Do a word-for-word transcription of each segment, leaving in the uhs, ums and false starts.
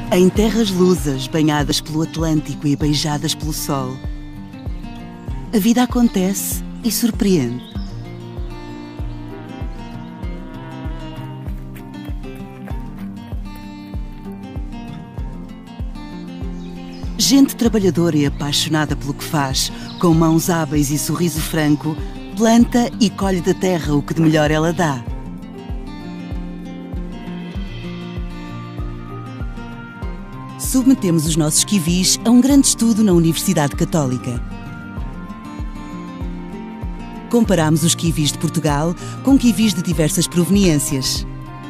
Em terras lusas, banhadas pelo Atlântico e beijadas pelo sol, a vida acontece e surpreende. Gente trabalhadora e apaixonada pelo que faz, com mãos hábeis e sorriso franco, planta e colhe da terra o que de melhor ela dá. Submetemos os nossos kiwis a um grande estudo na Universidade Católica. Comparamos os kiwis de Portugal com kiwis de diversas proveniências.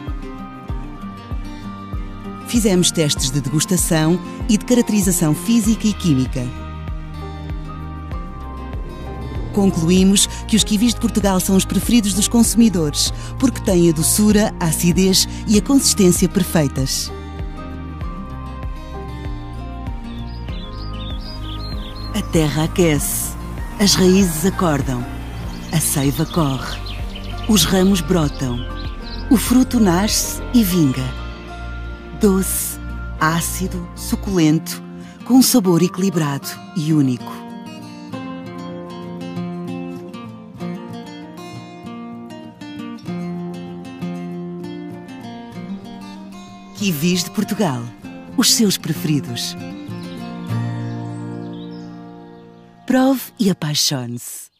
Fizemos testes de degustação e de caracterização física e química. Concluímos que os kiwis de Portugal são os preferidos dos consumidores, porque têm a doçura, a acidez e a consistência perfeitas. A terra aquece, as raízes acordam, a seiva corre, os ramos brotam, o fruto nasce e vinga. Doce, ácido, suculento, com um sabor equilibrado e único. Kiwis de Portugal, os seus preferidos. Prove e apaixone-se.